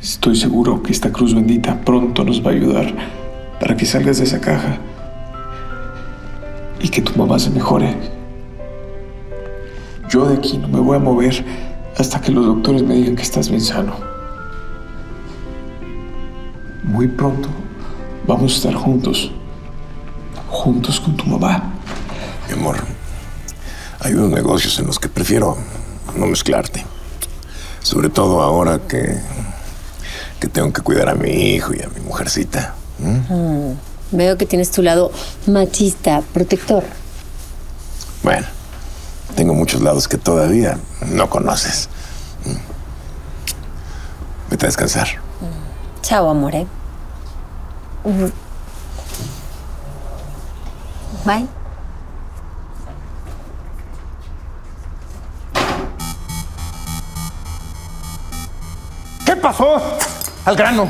Estoy seguro que esta cruz bendita pronto nos va a ayudar para que salgas de esa caja y que tu mamá se mejore. Yo de aquí no me voy a mover hasta que los doctores me digan que estás bien sano. Muy pronto vamos a estar juntos con tu mamá. Mi amor, hay unos negocios en los que prefiero no mezclarte. Sobre todo ahora que tengo que cuidar a mi hijo y a mi mujercita. Veo que tienes tu lado machista, protector. Bueno, tengo muchos lados que todavía no conoces. Vete a descansar. Chao, amor, Bye. ¿Qué pasó? Al grano.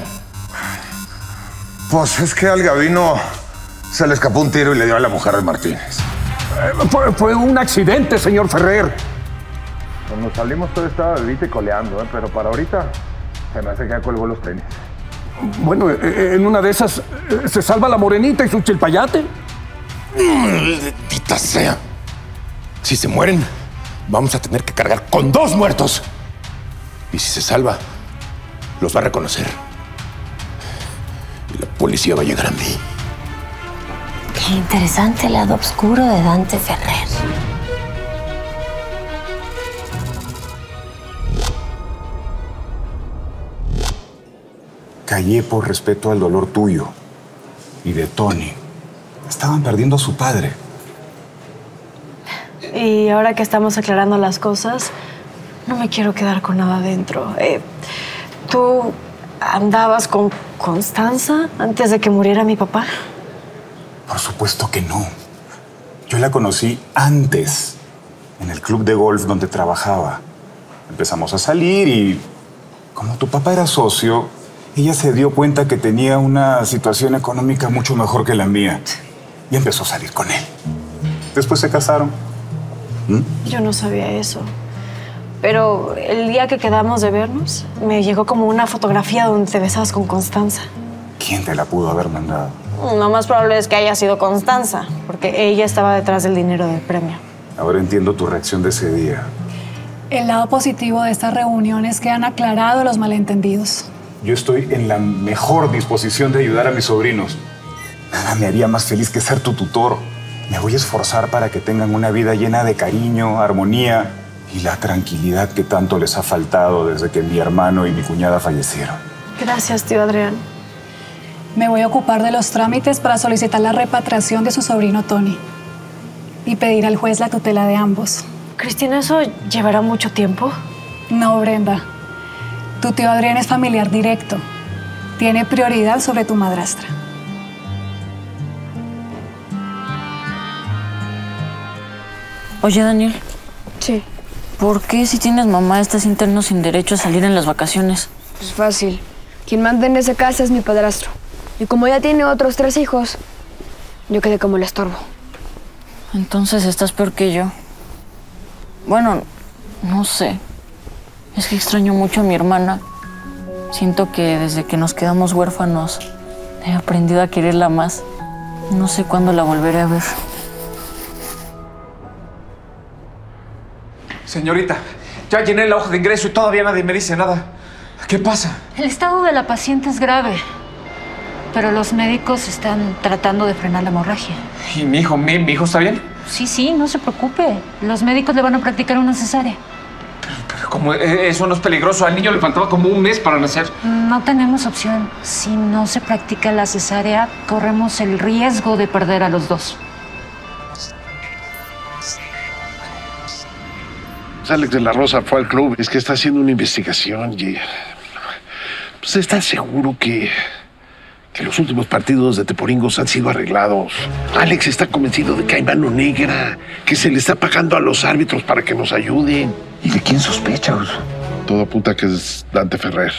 Pues es que al Gavino se le escapó un tiro y le dio a la mujer de Martínez. Fue un accidente, señor Ferrer. Cuando salimos todo estaba bebita y coleando, pero para ahorita se me hace que ya colgó los tenis. Bueno, en una de esas se salva la morenita y su chilpayate. Maldita sea. Si se mueren, vamos a tener que cargar con 2 muertos. Y si se salva, los va a reconocer. Y la policía va a llegar a mí. Qué interesante el lado oscuro de Dante Ferrer. Callé por respeto al dolor tuyo y de Tony. Estaban perdiendo a su padre. Y ahora que estamos aclarando las cosas, no me quiero quedar con nada dentro. ¿Tú andabas con Constanza antes de que muriera mi papá? Por supuesto que no. Yo la conocí antes, en el club de golf donde trabajaba. Empezamos a salir y, como tu papá era socio, ella se dio cuenta que tenía una situación económica mucho mejor que la mía y empezó a salir con él. Después se casaron. Yo no sabía eso. Pero el día que quedamos de vernos, me llegó como una fotografía donde te besabas con Constanza. ¿Quién te la pudo haber mandado? Lo más probable es que haya sido Constanza, porque ella estaba detrás del dinero del premio. Ahora entiendo tu reacción de ese día. El lado positivo de estas reuniones es que han aclarado los malentendidos. Yo estoy en la mejor disposición de ayudar a mis sobrinos. Nada me haría más feliz que ser tu tutor. Me voy a esforzar para que tengan una vida llena de cariño, armonía y la tranquilidad que tanto les ha faltado desde que mi hermano y mi cuñada fallecieron. Gracias, tío Adrián. Me voy a ocupar de los trámites para solicitar la repatriación de su sobrino Tony y pedir al juez la tutela de ambos. Cristina, ¿eso llevará mucho tiempo? No, Brenda. Tu tío Adrián es familiar directo. Tiene prioridad sobre tu madrastra. Oye, Daniel. Sí. ¿Por qué si tienes mamá estás interno sin derecho a salir en las vacaciones? Es fácil. Quien manda en esa casa es mi padrastro. Y como ya tiene otros 3 hijos, yo quedé como el estorbo. Entonces estás peor que yo. Bueno, no sé. Es que extraño mucho a mi hermana. Siento que desde que nos quedamos huérfanos he aprendido a quererla más. No sé cuándo la volveré a ver. Señorita, ya llené la hoja de ingreso y todavía nadie me dice nada. ¿Qué pasa? El estado de la paciente es grave, pero los médicos están tratando de frenar la hemorragia. ¿Y mi hijo está bien? Sí, no se preocupe. Los médicos le van a practicar una cesárea. Pero como eso no es peligroso, al niño le faltaba como un mes para nacer. No tenemos opción. Si no se practica la cesárea, corremos el riesgo de perder a los 2. Alex de la Rosa fue al club. Es que está haciendo una investigación y... pues está seguro que los últimos partidos de Teporingos han sido arreglados. Alex está convencido de que hay mano negra, que se le está pagando a los árbitros para que nos ayuden. ¿Y de quién sospechas? Todo apunta que es Dante Ferrer.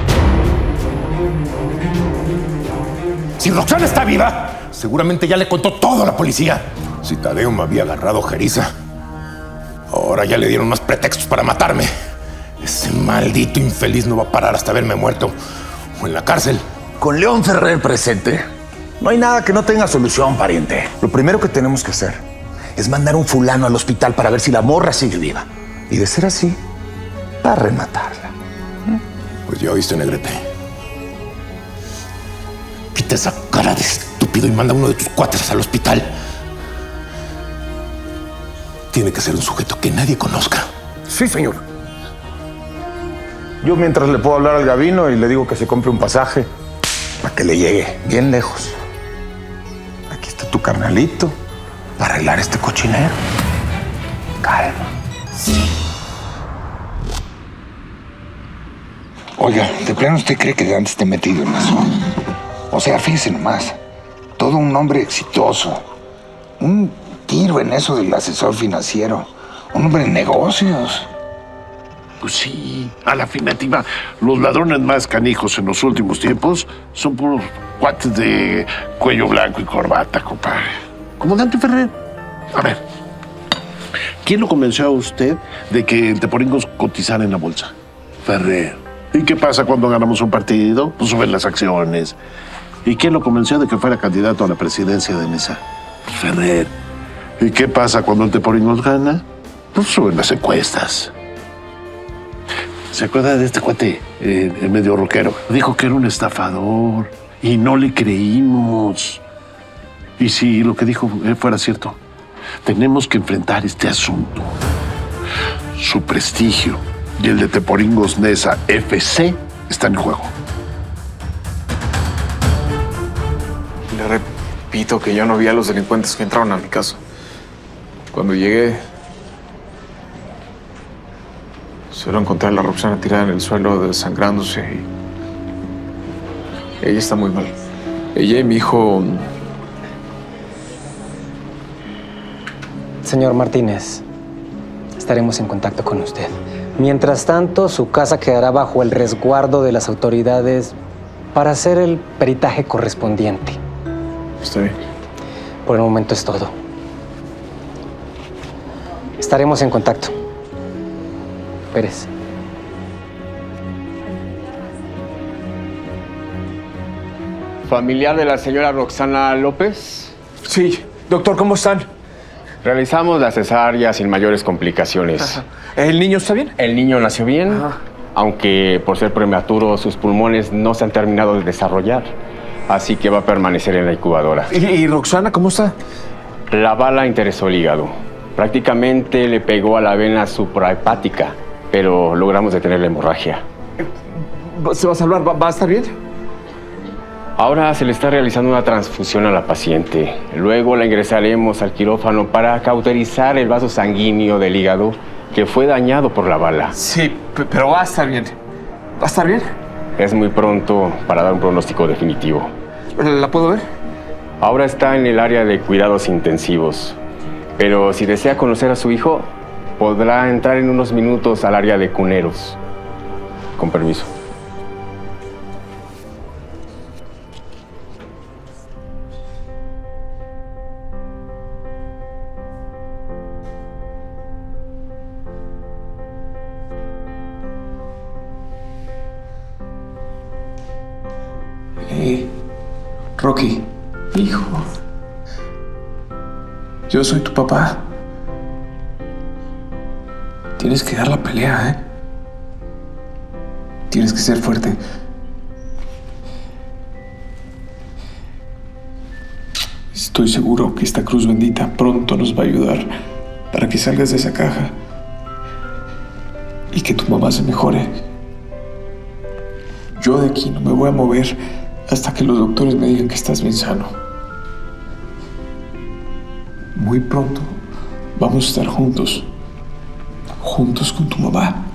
Si Roxana está viva, seguramente ya le contó todo a la policía. Si Tadeo me había agarrado jeriza, ahora ya le dieron más pretextos para matarme. Ese maldito infeliz no va a parar hasta verme muerto o en la cárcel. Con León Ferrer presente, no hay nada que no tenga solución, pariente. Lo primero que tenemos que hacer es mandar un fulano al hospital para ver si la morra sigue viva. Y de ser así, para rematarla. Pues ya oíste, Negrete. Quita esa cara de estúpido y manda a uno de tus cuates al hospital. Tiene que ser un sujeto que nadie conozca. Sí, señor. Yo mientras le puedo hablar al Gabino y le digo que se compre un pasaje para que le llegue bien lejos. Aquí está tu carnalito para arreglar este cochinero. Calma. Oiga, ¿de plano usted cree que Dante esté metido en eso? O sea, fíjese nomás. Todo un hombre exitoso. Un tiro en eso del asesor financiero. Un hombre en negocios. Pues sí, a la afirmativa, los ladrones más canijos en los últimos tiempos son puros cuates de cuello blanco y corbata, compadre. Como Dante Ferrer. A ver, ¿quién lo convenció a usted de que el Teporingos cotizara en la bolsa? Ferrer. ¿Y qué pasa cuando ganamos un partido? Pues suben las acciones. ¿Y quién lo convenció de que fuera candidato a la presidencia de Nesa? Pues Ferrer. ¿Y qué pasa cuando el Teporingos gana? Pues suben las encuestas. ¿Se acuerda de este cuate, el medio rockero? Dijo que era un estafador y no le creímos. Y si lo que dijo fuera cierto, tenemos que enfrentar este asunto. Su prestigio y el de Teporingos Nesa FC están en juego. Le repito que yo no vi a los delincuentes que entraron a mi casa. Cuando llegué, solo encontré a la Roxana tirada en el suelo, desangrándose. Y ella está muy mal. Ella y mi hijo... Señor Martínez, estaremos en contacto con usted. Mientras tanto, su casa quedará bajo el resguardo de las autoridades para hacer el peritaje correspondiente. Está bien. Por el momento es todo. Estaremos en contacto. Pérez. ¿Familiar de la señora Roxana López? Sí. Doctor, ¿cómo están? Realizamos la cesárea sin mayores complicaciones. Ajá. ¿El niño está bien? El niño nació bien, aunque por ser prematuro sus pulmones no se han terminado de desarrollar. Así que va a permanecer en la incubadora. ¿Y Roxana cómo está? La bala interesó el hígado. Prácticamente le pegó a la vena suprahepática, pero logramos detener la hemorragia. ¿Se va a salvar? ¿Va a estar bien? Ahora se le está realizando una transfusión a la paciente. Luego la ingresaremos al quirófano para cauterizar el vaso sanguíneo del hígado que fue dañado por la bala. Sí, pero va a estar bien. ¿Va a estar bien? Es muy pronto para dar un pronóstico definitivo. ¿La puedo ver? Ahora está en el área de cuidados intensivos. Pero si desea conocer a su hijo, podrá entrar en unos minutos al área de cuneros. Con permiso. Rocky, hijo. Yo soy tu papá. Tienes que dar la pelea, ¿eh? Tienes que ser fuerte. Estoy seguro que esta cruz bendita pronto nos va a ayudar para que salgas de esa caja y que tu mamá se mejore. Yo de aquí no me voy a mover hasta que los doctores me digan que estás bien sano. Muy pronto vamos a estar juntos con tu mamá.